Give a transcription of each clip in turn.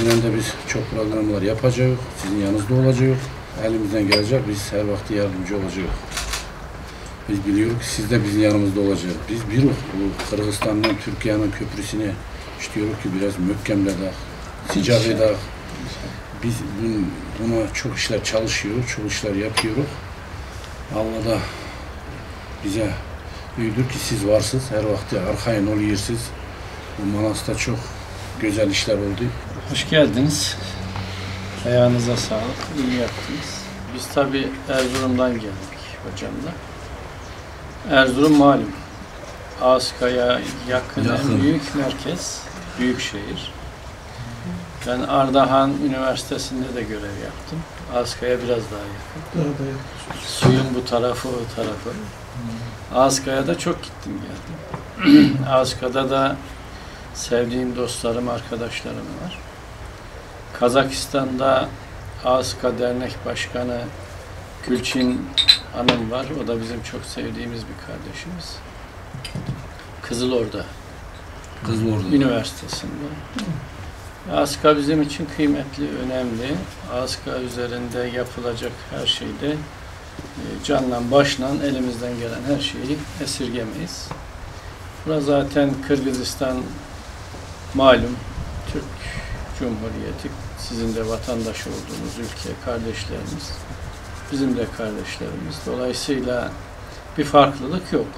Sizinle de biz çok programlar yapacağız. Sizin yanınızda olacağız. Elimizden gelecek biz her vakit yardımcı olacağız. Biz biliyoruz ki siz de bizim yanımızda olacak. Biz bir bu Kırgızistan'dan Türkiye'nin köprüsünü istiyoruz ki biraz mühkemledik, sıcak edelim. Biz buna çok işler çalışıyoruz, çok işler yapıyoruz. Allah da bize büyüdür ki siz varsınız, her vakti arkayın oluyorsunuz. Bu Manas'ta çok güzel işler oldu. Hoş geldiniz. Ayağınıza sağlık, iyi yaptınız. Biz tabii Erzurum'dan geldik hocamla. Erzurum malum, Ağızkaya yakın en büyük merkez, büyük şehir. Ben Ardahan Üniversitesi'nde de görev yaptım. Ağızkaya biraz daha yakın. Suyun bu tarafı, o tarafı. Ağızkaya'da çok gittim geldim. Ağızkaya'da da sevdiğim dostlarım, arkadaşlarım var. Kazakistan'da Ağızka Dernek Başkanı Gülçin Hanım var. O da bizim çok sevdiğimiz bir kardeşimiz. Kızılorda Üniversitesi'nde. Ağızka bizim için kıymetli, önemli. Ağızka üzerinde yapılacak her şeyde canla başla elimizden gelen her şeyi esirgemeyiz. Burası zaten Kırgızistan malum Türk Cumhuriyeti, sizin de vatandaş olduğunuz ülke, kardeşlerimiz, bizim de kardeşlerimiz. Dolayısıyla bir farklılık yok.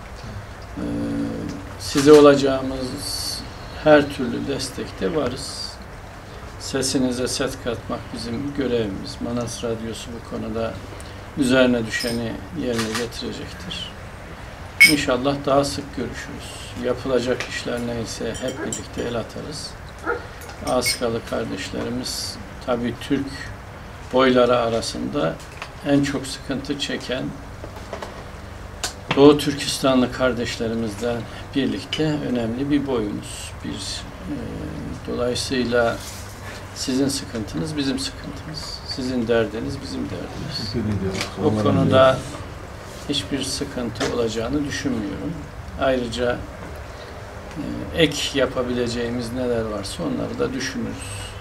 Size olacağımız her türlü destekte varız. Sesinize ses katmak bizim görevimiz. Manas Radyosu bu konuda üzerine düşeni yerine getirecektir. İnşallah daha sık görüşürüz. Yapılacak işler neyse hep birlikte el atarız. Ağızkalı kardeşlerimiz tabii Türk boyları arasında en çok sıkıntı çeken Doğu Türkistanlı kardeşlerimizle birlikte önemli bir boyumuz. Dolayısıyla sizin sıkıntınız bizim sıkıntımız. Sizin derdiniz bizim derdimiz. O konuda hiçbir sıkıntı olacağını düşünmüyorum. Ayrıca ek yapabileceğimiz neler varsa onları da düşünürüz.